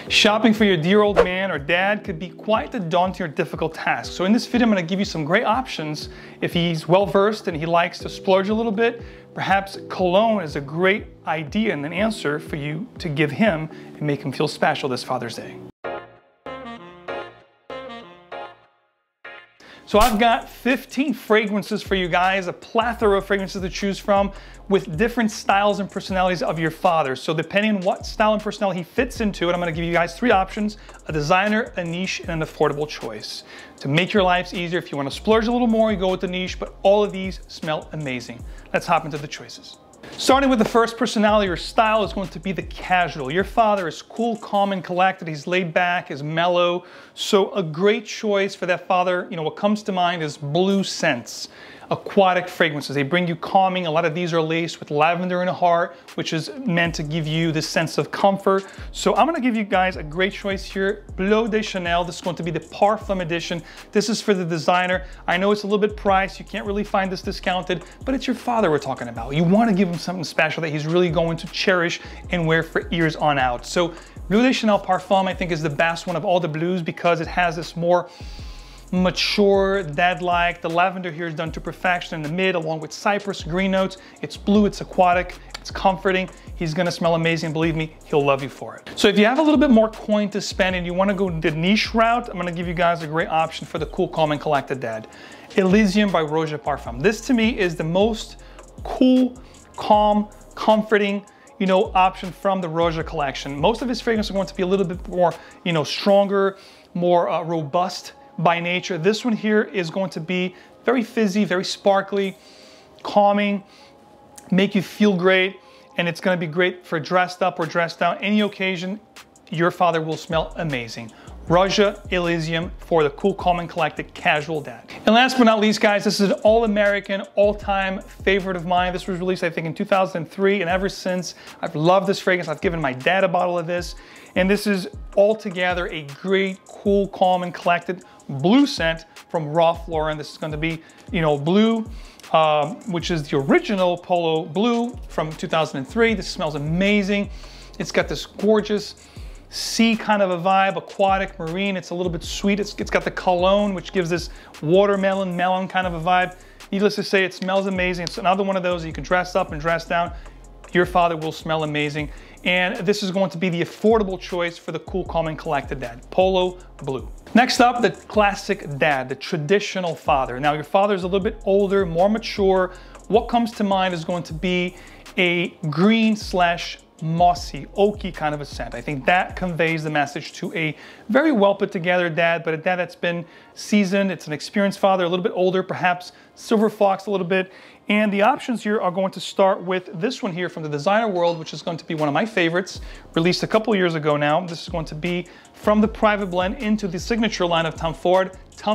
Shopping for your dear old man or dad could be quite a daunting or difficult task. So in this video, I'm going to give you some great options. If he's well versed and he likes to splurge a little bit, perhaps cologne is a great idea and an answer for you to give him and make him feel special this Father's Day. So I've got 15 fragrances for you guys, a plethora of fragrances to choose from with different styles and personalities of your father. So depending on what style and personality he fits into it, I'm gonna give you guys 3 options: a designer, a niche, and an affordable choice. To make your lives easier, if you wanna splurge a little more, you go with the niche, but all of these smell amazing. Let's hop into the choices. Starting with the first personality or style is going to be the casual. Your father is cool, calm, and collected. He's laid back, is mellow. So a great choice for that father, what comes to mind is blue scents. Aquatic fragrances. They bring you calming. A lot of these are laced with lavender and a heart, which is meant to give you this sense of comfort. So I'm going to give you guys a great choice here. Bleu de Chanel. This is going to be the Parfum edition. This is for the designer. I know it's a little bit priced. You can't really find this discounted, but it's your father we're talking about. You want to give him something special that he's really going to cherish and wear for years on out. So Bleu de Chanel Parfum, I think, is the best one of all the blues because it has this more mature, dad-like. The lavender here is done to perfection in the mid, along with cypress, green notes. It's blue, it's aquatic, it's comforting. He's gonna smell amazing. Believe me, he'll love you for it. So if you have a little bit more coin to spend and you wanna go the niche route, I'm gonna give you guys a great option for the cool, calm, and collected dad. Elysium by Roger Parfum. This to me is the most cool, calm, comforting, option from the Roger collection. Most of his fragrances are going to be a little bit more, stronger, more robust by nature. This one here is going to be very fizzy, very sparkly, calming, make you feel great, and it's going to be great for dressed up or dressed down. Any occasion, your father will smell amazing. Roger Elysium for the cool, calm, and collected casual dad. And last but not least, guys, this is an all-American, all-time favorite of mine. This was released, I think, in 2003, and ever since, I've loved this fragrance. I've given my dad a bottle of this, and this is altogether a great, cool, calm, and collected blue scent from Ralph Lauren. This is going to be, blue, which is the original Polo Blue from 2003. This smells amazing. It's got this gorgeous sea kind of a vibe, aquatic, marine. It's a little bit sweet. It's got the cologne, which gives this watermelon, melon kind of a vibe. Needless to say, it smells amazing. It's another one of those that you can dress up and dress down. Your father will smell amazing. And this is going to be the affordable choice for the cool, calm, and collected dad, Polo Blue. Next up, the classic dad, the traditional father. Now, your father is a little bit older, more mature. What comes to mind is going to be a green slash mossy, oaky kind of a scent. I think that conveys the message to a very well put together dad, but a dad that's been seasoned. It's an experienced father, a little bit older, perhaps silver fox a little bit. And the options here are going to start with this one here from the designer world, which is going to be one of my favorites, released a couple years ago now. This is going to be from the private blend into the signature line of Tom Ford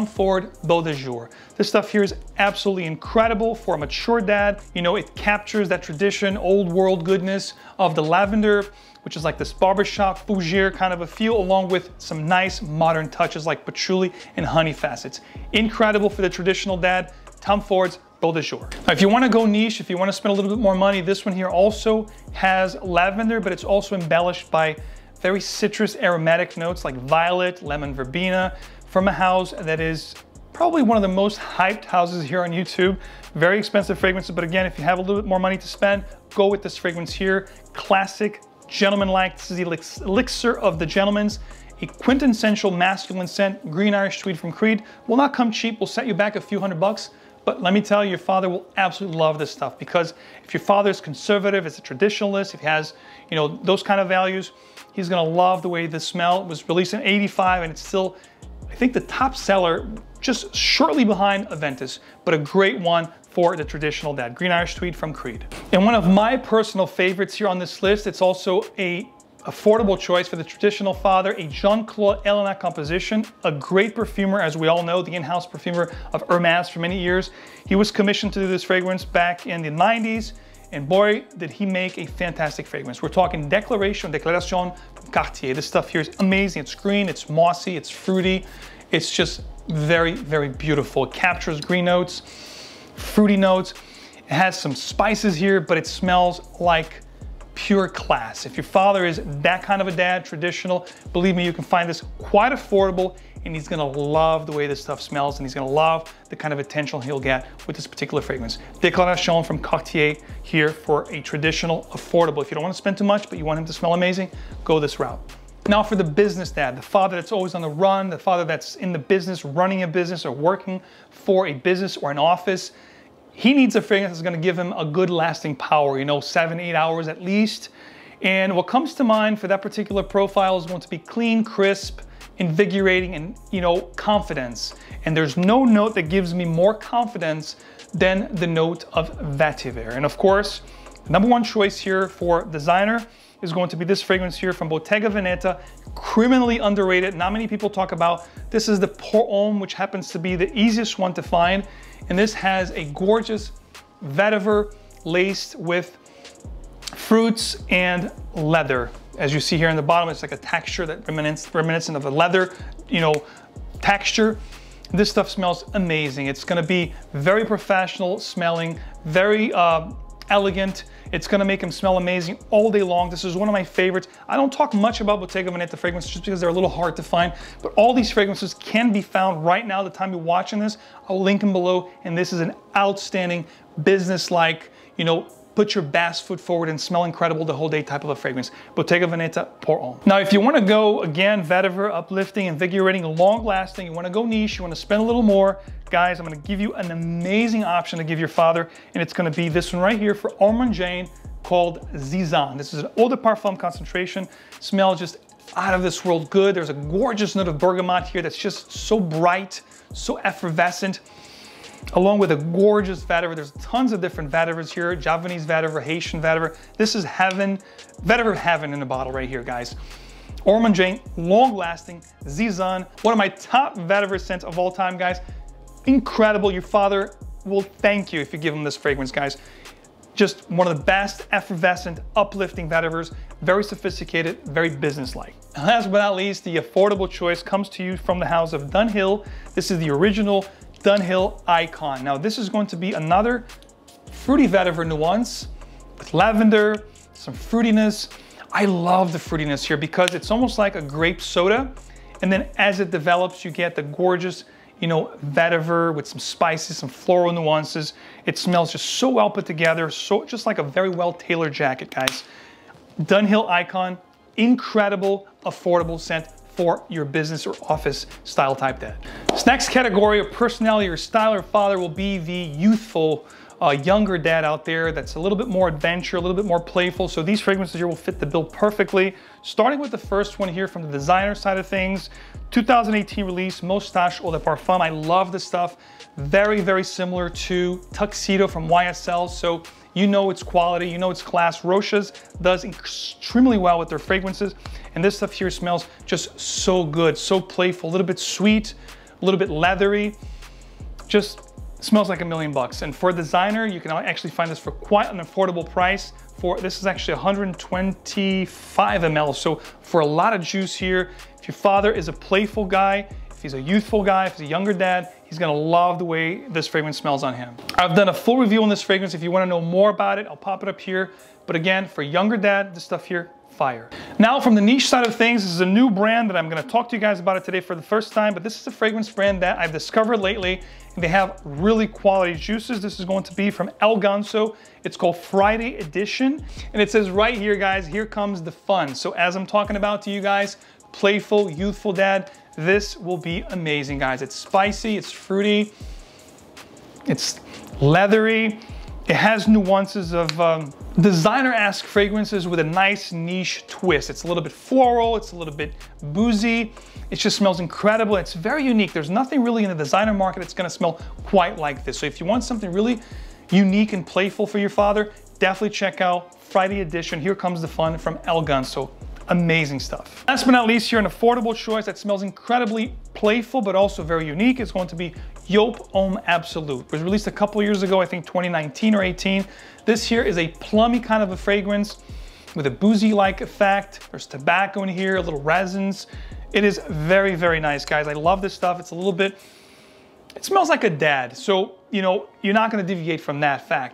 Beau de Jour. This stuff here is absolutely incredible for a mature dad. It captures that tradition, old world goodness of the lavender, which is like this barbershop fougere kind of a feel, along with some nice modern touches like patchouli and honey facets. Incredible for the traditional dad, Tom Ford's Beau de Jour. Now, if you want to go niche, if you want to spend a little bit more money, this one here also has lavender, but it's also embellished by very citrus aromatic notes like violet, lemon verbena, from a house that is probably one of the most hyped houses here on YouTube. Very expensive fragrances, but again, if you have a little bit more money to spend, go with this fragrance here. Classic, gentleman-like. This is the elixir of the gentleman's. A quintessential masculine scent, green Irish tweed from Creed. Will not come cheap, will set you back a few $100, but let me tell you, your father will absolutely love this stuff, because if your father is conservative, is a traditionalist, if he has, those kind of values, he's gonna love the way this smell. It was released in '85 and it's still, I think, the top seller, just shortly behind Aventus, but a great one for the traditional dad. Green Irish Tweed from Creed. And one of my personal favorites here on this list, it's also a affordable choice for the traditional father, a Jean-Claude Ellena composition, a great perfumer, as we all know, the in-house perfumer of Hermès for many years. He was commissioned to do this fragrance back in the 90s, and boy, did he make a fantastic fragrance. We're talking Déclaration from Cartier. This stuff here is amazing. It's green, it's mossy, it's fruity. It's just very, very beautiful. It captures green notes, fruity notes. It has some spices here, but it smells like pure class. If your father is that kind of a dad, traditional, believe me, you can find this quite affordable, and he's gonna love the way this stuff smells, and he's gonna love the kind of attention he'll get with this particular fragrance. Déclaration from Cartier here for a traditional, affordable. If you don't want to spend too much, but you want him to smell amazing, go this route. Now for the business dad, the father that's always on the run, the father that's in the business, running a business or working for a business or an office, he needs a fragrance that's gonna give him a good lasting power, you know, 7-8 hours at least. And what comes to mind for that particular profile is going to be clean, crisp, invigorating, and, you know, confidence. And there's no note that gives me more confidence than the note of vetiver. And of course, the number one choice here for designer is going to be this fragrance here from Bottega Veneta, criminally underrated. Not many people talk about. This is the Pour Homme, which happens to be the easiest one to find. And this has a gorgeous vetiver laced with fruits and leather. As you see here in the bottom, it's like a texture that reminiscent of a leather, you know, texture. This stuff smells amazing. It's gonna be very professional smelling, very elegant. It's gonna make them smell amazing all day long. This is one of my favorites. I don't talk much about Bottega Veneta fragrances just because they're a little hard to find, but all these fragrances can be found right now, the time you're watching this. I'll link them below, and this is an outstanding business-like, you know, put your best foot forward and smell incredible the whole day type of a fragrance. Bottega Veneta Pour Homme. Now, if you want to go, again, vetiver, uplifting, invigorating, long lasting, you want to go niche, you want to spend a little more, guys, I'm going to give you an amazing option to give your father, and it's going to be this one right here for Homme Jane called Zizan. This is an eau de parfum concentration. Smells just out of this world good. There's a gorgeous note of bergamot here that's just so bright, so effervescent, along with a gorgeous vetiver. There's tons of different vetivers here. Javanese vetiver, Haitian vetiver. This is heaven, vetiver heaven in the bottle right here, guys. Homme Jane, long lasting, Zizan, one of my top vetiver scents of all time, guys. Incredible. Your father will thank you if you give him this fragrance, guys. Just one of the best effervescent, uplifting vetivers. Very sophisticated, very business-like. And last but not least, the affordable choice comes to you from the house of Dunhill. This is the original Dunhill Icon. Now this is going to be another fruity vetiver nuance with lavender, some fruitiness. I love the fruitiness here because it's almost like a grape soda. And then as it develops, you get the gorgeous, you know, vetiver with some spices, some floral nuances. It smells just so well put together, so just like a very well tailored jacket, guys. Dunhill Icon, incredible, affordable scent for your business or office style type dad. This next category of personality or style or father will be the youthful, younger dad out there that's a little bit more adventure, a little bit more playful. So these fragrances here will fit the bill perfectly. Starting with the first one here from the designer side of things, 2018 release, Moustache Eau de Parfum. I love this stuff. Very, very similar to Tuxedo from YSL. So you know it's quality, you know it's class. Roche's does extremely well with their fragrances. And this stuff here smells just so good, so playful, a little bit sweet, a little bit leathery. Just smells like $1,000,000. And for a designer, you can actually find this for quite an affordable price. This is actually 125 ml. So for a lot of juice here, if your father is a playful guy, if he's a youthful guy, if he's a younger dad, he's gonna love the way this fragrance smells on him. I've done a full review on this fragrance. If you wanna know more about it, I'll pop it up here. But again, for younger dad, this stuff here, fire. Now from the niche side of things, this is a new brand that I'm gonna talk to you guys about it today for the first time, but this is a fragrance brand that I've discovered lately, and they have really quality juices. This is going to be from El Ganso. It's called Friday Edition, and it says right here, guys, here comes the fun. So as I'm talking about to you guys, playful, youthful dad, this will be amazing, guys. It's spicy, it's fruity, it's leathery. It has nuances of designer-esque fragrances with a nice niche twist. It's a little bit floral, it's a little bit boozy. It just smells incredible. It's very unique. There's nothing really in the designer market that's gonna smell quite like this. So if you want something really unique and playful for your father, definitely check out Friday Edition. Here comes the fun from El Ganso. Amazing stuff. Last but not least, here an affordable choice that smells incredibly playful, but also very unique. It's going to be Joop Homme Absolute. It was released a couple years ago, I think 2019 or 18. This here is a plummy kind of a fragrance with a boozy-like effect. There's tobacco in here, a little resins. It is very, very nice, guys. I love this stuff. It's a little bit, it smells like a dad. So, you know, you're not gonna deviate from that fact, but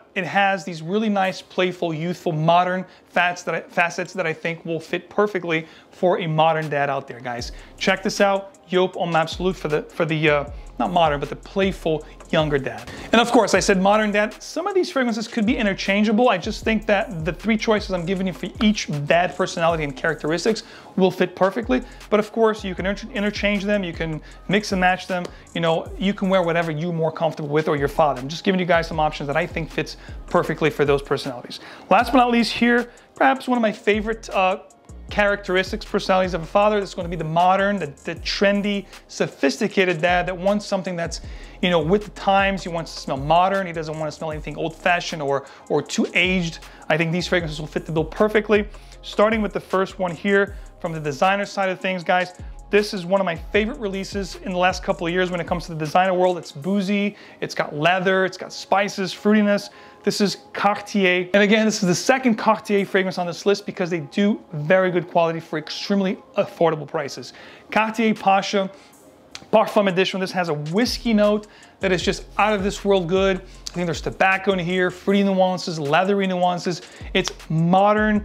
but it has these really nice, playful, youthful, modern facets that I think will fit perfectly for a modern dad out there, guys. Check this out. Joop Om Absolute for the not modern, but the playful younger dad. And of course, I said modern dad. Some of these fragrances could be interchangeable. I just think that the 3 choices I'm giving you for each dad personality and characteristics will fit perfectly. But of course, you can interchange them. You can mix and match them. You know, you can wear whatever you're more comfortable with, or your father. I'm just giving you guys some options that I think fits perfectly for those personalities. Last but not least here, perhaps one of my favorite characteristics, personalities of a father. That's going to be the modern, the trendy, sophisticated dad that wants something that's, you know, with the times. He wants to smell modern. He doesn't want to smell anything old-fashioned or too aged. I think these fragrances will fit the bill perfectly. Starting with the first one here from the designer side of things, guys. This is one of my favorite releases in the last couple of years when it comes to the designer world. It's boozy, it's got leather, it's got spices, fruitiness. This is Cartier. And again, this is the second Cartier fragrance on this list because they do very good quality for extremely affordable prices. Cartier Pasha Parfum Edition. This has a whiskey note that is just out of this world good. I think there's tobacco in here, fruity nuances, leathery nuances. It's modern.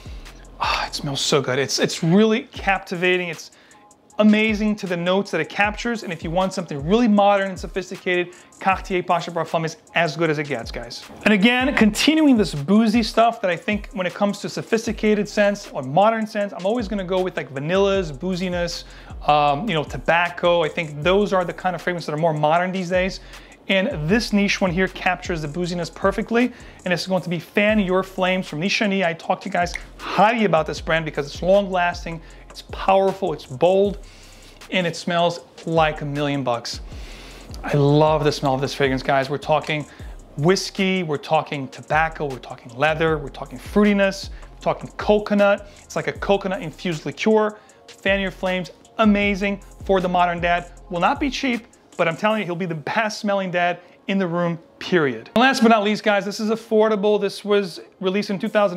Oh, it smells so good. It's really captivating. It's amazing to the notes that it captures, and if you want something really modern and sophisticated, Cartier Pasha Parfum is as good as it gets, guys. And again, continuing this boozy stuff that I think when it comes to sophisticated scents or modern scents, I'm always gonna go with like vanillas, booziness, you know, tobacco. I think those are the kind of fragrances that are more modern these days. And this niche one here captures the booziness perfectly. And it's going to be Fan Your Flames from Nichani. I talked to you guys highly about this brand because it's long lasting, it's powerful, it's bold, and it smells like $1,000,000. I love the smell of this fragrance, guys. We're talking whiskey, we're talking tobacco, we're talking leather, we're talking fruitiness, we're talking coconut. It's like a coconut infused liqueur. Fan Your Flames, amazing for the modern dad. Will not be cheap, but I'm telling you, he'll be the best smelling dad in the room, period. And last but not least, guys, this is affordable. This was released in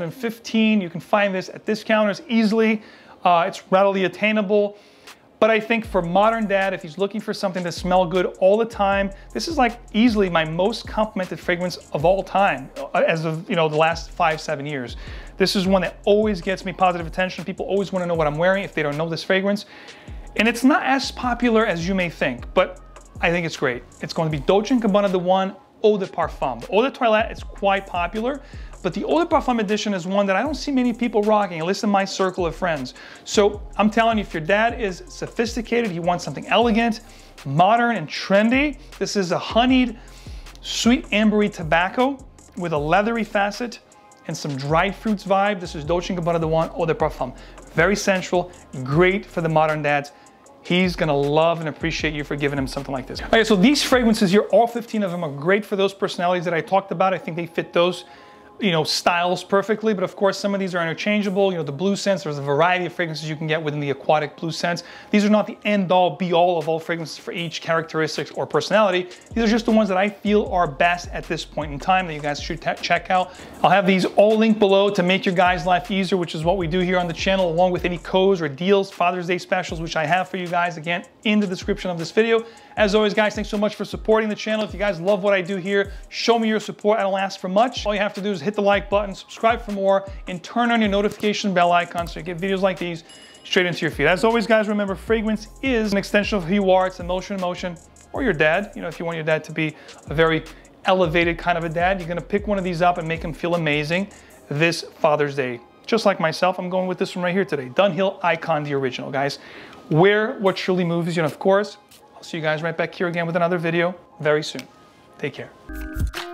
2015. You can find this at discounters easily. It's readily attainable. But I think for modern dad, if he's looking for something to smell good all the time, this is like easily my most complimented fragrance of all time, as of, you know, the last 5-7 years. This is one that always gets me positive attention. People always want to know what I'm wearing if they don't know this fragrance. And it's not as popular as you may think, but I think it's great. It's going to be Dolce & Gabbana The One Eau de Parfum. The Eau de Toilette is quite popular, but the Eau de Parfum edition is one that I don't see many people rocking, at least in my circle of friends. So I'm telling you, if your dad is sophisticated, he wants something elegant, modern, and trendy, this is a honeyed, sweet ambery tobacco with a leathery facet and some dried fruits vibe. This is Dolce & Gabbana The One Eau de Parfum. Very sensual, great for the modern dads. He's gonna love and appreciate you for giving him something like this. Okay, so these fragrances here, all 15 of them are great for those personalities that I talked about. I think they fit those, you know, styles perfectly, but of course some of these are interchangeable. You know, the blue scents, there's a variety of fragrances you can get within the aquatic blue scents. These are not the end all be all of all fragrances for each characteristics or personality. These are just the ones that I feel are best at this point in time that you guys should check out. I'll have these all linked below to make your guys' life easier, which is what we do here on the channel, along with any codes or deals, Father's Day specials, which I have for you guys, again, in the description of this video. As always, guys, thanks so much for supporting the channel. If you guys love what I do here, show me your support. I don't ask for much. All you have to do is hit the like button, subscribe for more, and turn on your notification bell icon so you get videos like these straight into your feed. As always, guys, remember, fragrance is an extension of who you are. It's emotion, or your dad. You know, if you want your dad to be a very elevated kind of a dad, you're gonna pick one of these up and make him feel amazing this Father's Day. Just like myself, I'm going with this one right here today. Dunhill Icon, the original, guys. Wear what truly moves you, and of course, I'll see you guys right back here again with another video very soon. Take care.